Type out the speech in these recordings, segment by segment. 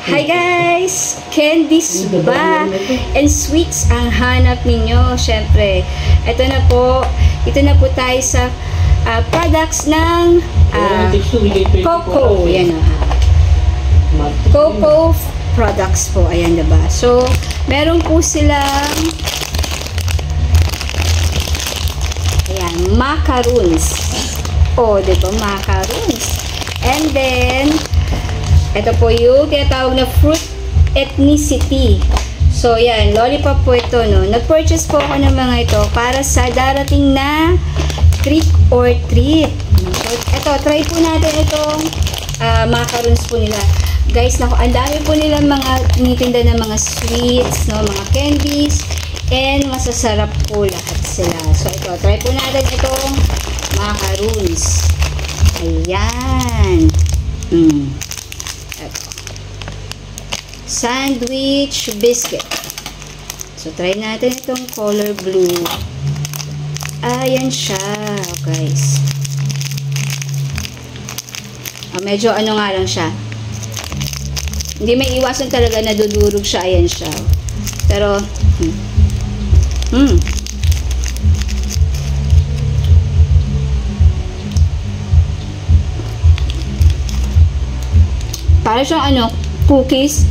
Hi guys! Candies ba and sweets ang hanap ninyo? Syempre, ito na po tayo sa products ng Coco. Yan o. Coco products po. Ayan, diba? So, meron po silang ayan, macaroons. O, diba? Macaroons. And then, ito po yung tinatawag na fruit ethnicity. So, yan. Lollipop po ito, no? Nag-purchase po ako ng mga ito para sa darating na trick or treat. So, ito. Try po natin itong macarons po nila. Guys, naku, ang dami po nila mga tinitinda ng mga sweets, no? Mga candies. And masasarap po lahat sila. So, ito. Try po natin itong macarons. Ayan. Sandwich biscuit. So, try natin itong color blue. Ayan siya, guys. Medyo ano nga lang siya. Hindi may iwasan talaga na dudurog siya. Ayan siya. Pero, para siyang ano, cookies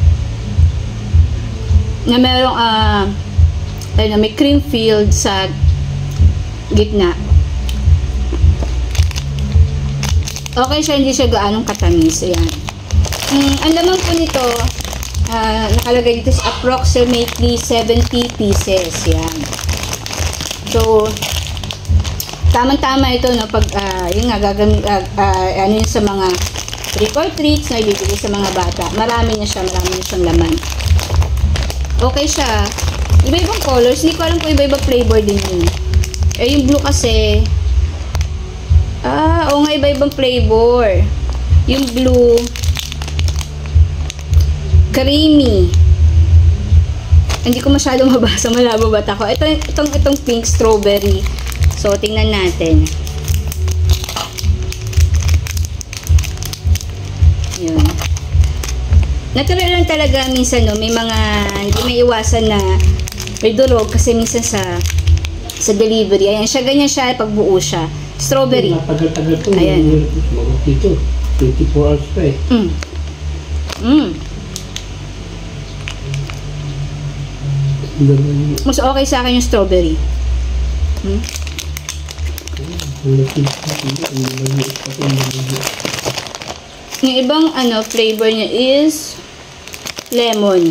na merong may cream filled sa gitna. Okay siya, hindi siya gaanong katamis. Ayan. Ang laman po nito, nakalagay dito is approximately 70 pieces. Yan. So, tamang-tama ito, no, pag, yun nga, ano yun sa mga trick or treats na ibibigay sa mga bata. Marami na siyang laman. Okay siya. Iba-ibang colors. Hindi ko alam kung iba-ibang flavor din yun. Yung blue kasi, oo nga, iba-ibang flavor. Yung blue, creamy. Hindi ko masyadong mabasa, malabo bata ko. Itong pink strawberry. So, tingnan natin. Yun. Natural lang talaga minsan, no, may mga hindi may iwasan na may durog kasi minsan sa delivery. Ayan siya, ganyan siya pag buo siya. Strawberry. Tagal-tagal to. Ayan. Dito, 24 hours pa eh. Mas okay sa akin yung strawberry. Yung ibang flavor niya is lemon.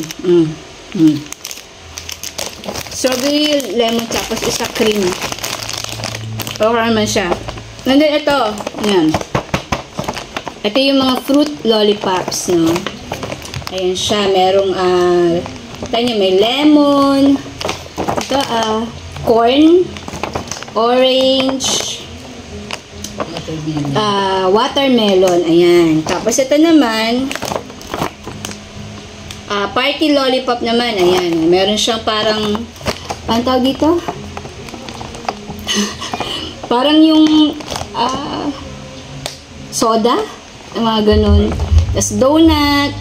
Strawberry, lemon, tapos isa cream. Okay naman siya. Nandun ito. Yan. Ito yung mga fruit lollipops, no? Ayan siya. Merong, may lemon. Ito, corn, orange, watermelon. Ayan. Tapos ito naman, party lollipop naman. Ayan. Meron siyang parang, ang tawag dito? Parang yung soda. Mga ganun. Tapos donut.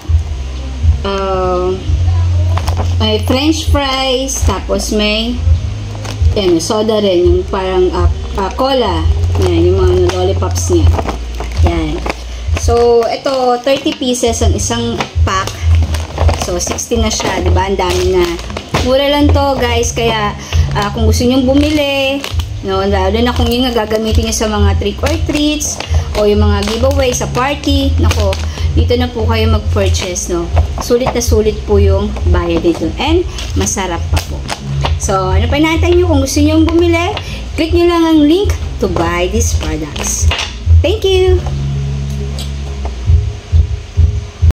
May french fries. Tapos may soda rin. Yung parang cola. Yan, yung mga lollipops niya. Yan. So, ito, 30 pieces ang isang pack. So, 60 na siya. Diba? Ang dami na. Mura lang to, guys. Kaya, kung gusto nyong bumili, no, lalo na kung yung gagamitin nyo sa mga trick or treats, o yung mga giveaway sa party, nako, dito na po kayo mag-purchase, no. Sulit na sulit po yung bayad dito. And, masarap pa po. So, ano pa natin nyo? Kung gusto nyo bumili, click nyo lang ang link to buy these products. Thank you!